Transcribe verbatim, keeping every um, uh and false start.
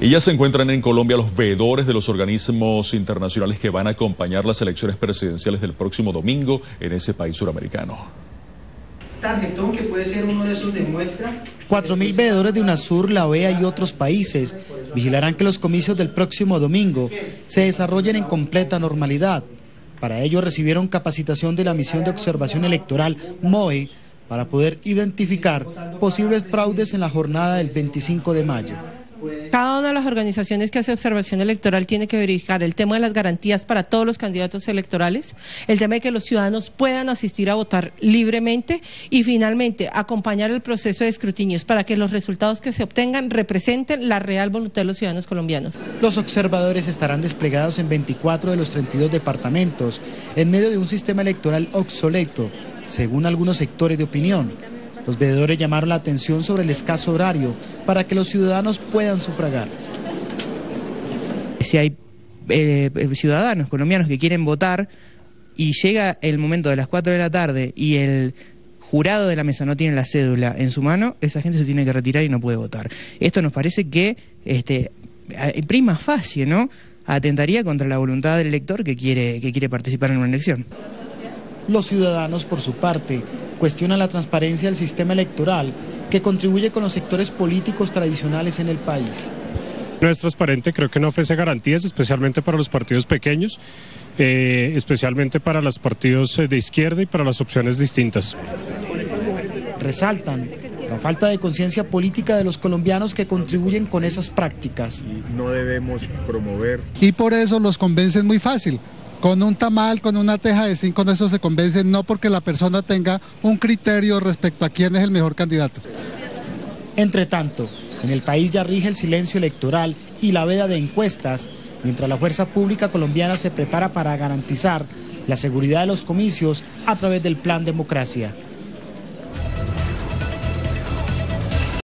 Y ya se encuentran en Colombia los veedores de los organismos internacionales que van a acompañar las elecciones presidenciales del próximo domingo en ese país suramericano. Tarjetón que puede ser uno de esos de muestra. Cuatro mil veedores de UNASUR, la O E A y otros países vigilarán que los comicios del próximo domingo se desarrollen en completa normalidad. Para ello recibieron capacitación de la Misión de Observación Electoral M O E para poder identificar posibles fraudes en la jornada del veinticinco de mayo. Cada una de las organizaciones que hace observación electoral tiene que verificar el tema de las garantías para todos los candidatos electorales, el tema de que los ciudadanos puedan asistir a votar libremente y finalmente acompañar el proceso de escrutinios para que los resultados que se obtengan representen la real voluntad de los ciudadanos colombianos. Los observadores estarán desplegados en veinticuatro de los treinta y dos departamentos en medio de un sistema electoral obsoleto, según algunos sectores de opinión. Los veedores llamaron la atención sobre el escaso horario para que los ciudadanos puedan sufragar. Si hay eh, ciudadanos colombianos que quieren votar y llega el momento de las cuatro de la tarde y el jurado de la mesa no tiene la cédula en su mano, esa gente se tiene que retirar y no puede votar. Esto nos parece que, este, prima facie, ¿no?, atentaría contra la voluntad del elector que quiere, que quiere participar en una elección. Los ciudadanos, por su parte, cuestionan la transparencia del sistema electoral que contribuye con los sectores políticos tradicionales en el país. No es transparente, creo que no ofrece garantías, especialmente para los partidos pequeños, eh, especialmente para los partidos de izquierda y para las opciones distintas. Resaltan la falta de conciencia política de los colombianos que contribuyen con esas prácticas. No debemos promover. Y por eso los convencen muy fácil. Con un tamal, con una teja de zinc, con eso se convencen, no porque la persona tenga un criterio respecto a quién es el mejor candidato. Entre tanto, en el país ya rige el silencio electoral y la veda de encuestas, mientras la fuerza pública colombiana se prepara para garantizar la seguridad de los comicios a través del Plan Democracia.